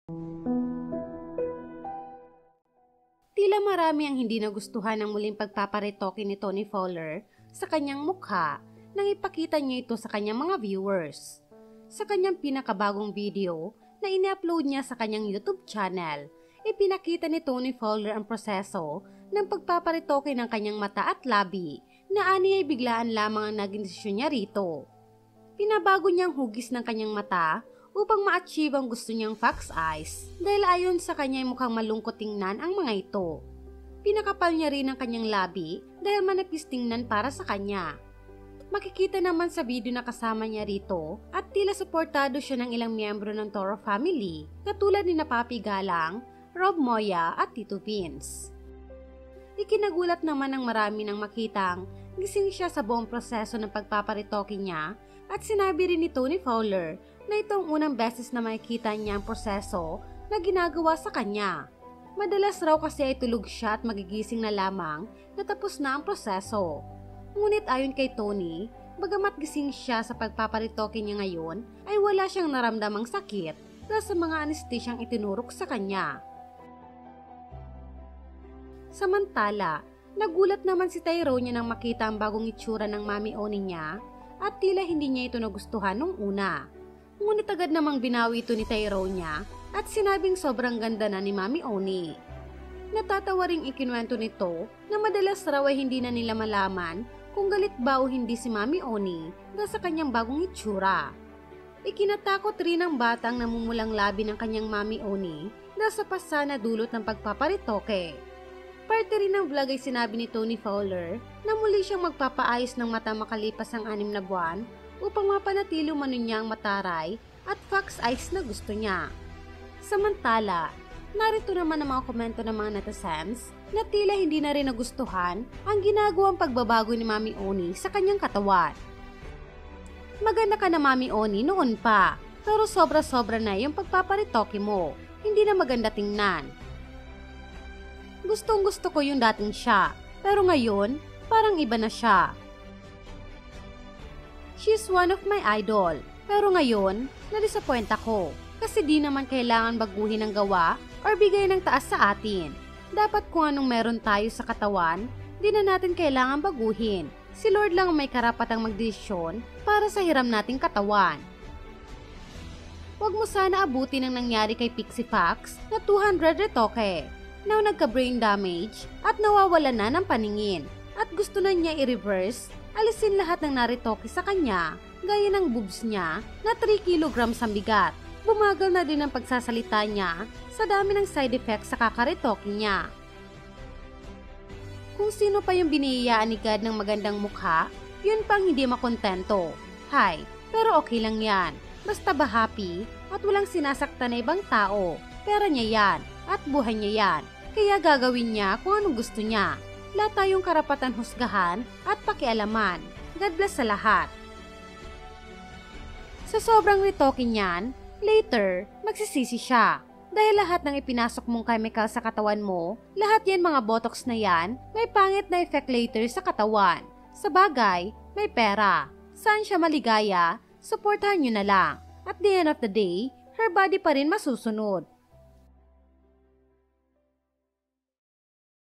Tila marami ang hindi nagustuhan ng muling pagpaparetoke ni Tony Fowler sa kanyang mukha nang ipakita niya ito sa kanyang mga viewers. Sa kanyang pinakabagong video na ini-upload niya sa kanyang YouTube channel, ipinakita ni Tony Fowler ang proseso ng pagpaparetoke ng kanyang mata at labi na ani ay biglaan lamang ang naging desisyon niya rito. Pinabago niyang hugis ng kanyang mata upang ma-achieve ang gusto niyang fox eyes dahil ayon sa kanya ay mukhang malungkot tingnan ang mga ito. Pinakapal niya rin ang kanyang labi dahil manipis tingnan para sa kanya. Makikita naman sa video na kasama niya rito at tila suportado siya ng ilang miyembro ng Toro family katulad ni Papi Galang, Rob Moya at Tito Vince. Ikinagulat naman ng marami nang makitang gising siya sa buong proseso ng pagpaparetoke niya at sinabi rin ni Tony Fowler na itong unang beses na makikita niya ang proseso na ginagawa sa kanya. Madalas raw kasi ay tulog siya at magigising na lamang na tapos na ang proseso. Ngunit ayon kay Tony, bagamat gising siya sa pagpaparetoke niya ngayon, ay wala siyang naramdamang sakit dahil sa mga anestesyang itinurok sa kanya. Samantala, nagulat naman si Tyrone nang makita ang bagong itsura ng Mami Oni niya at tila hindi niya ito nagustuhan nung una. Ngunit agad namang binawi ito ni Tyrone at sinabing sobrang ganda na ni Mami Oni. Natatawa ring ikinuwento nito na madalas raw ay hindi na nila malaman kung galit ba o hindi si Mami Oni dahil sa kanyang bagong itsura. Ikinatakot rin ang batang namumulang labi ng kanyang Mami Oni dahil sa pasa na dulot ng pagpaparetoke. Parte rin ng vlog ay sinabi ni Tony Fowler na muli siyang magpapaayos ng mata makalipas ang 6 na buwan upang mapanatili umano niya ang mataray at fox eyes na gusto niya. Samantala, narito naman ang mga komento ng mga netizens na tila hindi na rin nagustuhan ang ginagawang pagbabago ni Mami Oni sa kanyang katawan. Maganda ka na Mami Oni noon pa, pero sobra-sobra na yung pagpaparetoke mo, hindi na maganda tingnan. Gustong-gusto ko yung dating siya, pero ngayon, parang iba na siya. She's one of my idol, pero ngayon, na-disappoint ako kasi di naman kailangan baguhin ang gawa or bigay ng taas sa atin. Dapat kung anong meron tayo sa katawan, di na natin kailangan baguhin. Si Lord lang ang may karapatang magdesisyon para sa hiram nating katawan. Huwag mo sana abutin ang nangyari kay Pixie Fox na 200 retoke. Now nagka-brain damage at nawawala na ng paningin at gusto na niya i-reverse, alisin lahat ng naretoke sa kanya, gaya ng boobs niya na 3 kilograms ang bigat. Bumagal na din ang pagsasalita niya sa dami ng side effects sa kakaretoke niya. Kung sino pa yung biniyayaan ni God ng magandang mukha, yun pang hindi makontento. Hay, pero okay lang yan. Basta ba happy at walang sinasaktan na ibang tao. Pera niya yan at buhay niya yan. Kaya gagawin niya kung anong gusto niya. Wala tayong karapatan husgahan at pakialaman. God bless sa lahat. Sa sobrang retoke niyan, later, magsisisi siya. Dahil lahat ng ipinasok mong chemical sa katawan mo, lahat yan mga botox na yan, may pangit na effect later sa katawan. Sa bagay, may pera. Saan siya maligaya, supportahan nyo na lang. At the end of the day, her body pa rin masusunod.